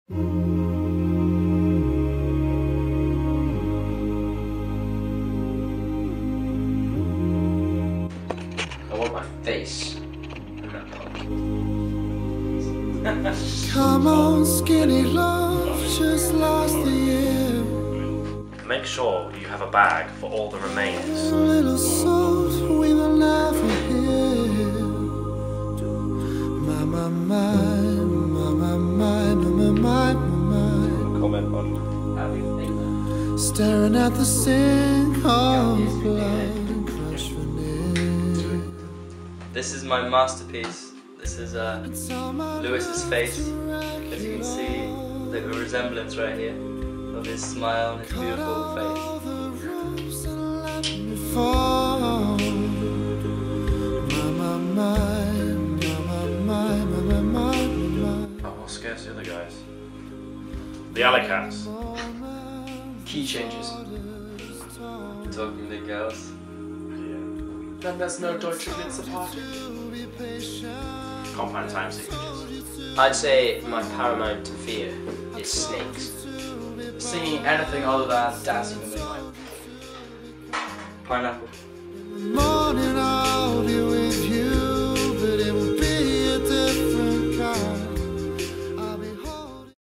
I want my face in that book. Come on, skinny love, just last the year. Make sure you have a bag for all the remains. A little salt we will never hear. My, my, my, my, my, my, my, my, my. Comment on. Staring at the sink of blood and crushed veneer. This is my masterpiece. This is Lewis's face. As you can see, the resemblance right here of his smile and his beautiful face. Oh, what scares the other guys? The alley cats. Key changes. Talking to girls. Then there's no Deutsche Glitzer party. Compound time signatures. I'd say my paramount fear is snakes. Singing anything other than Dancing in the Moonlight. Pineapple.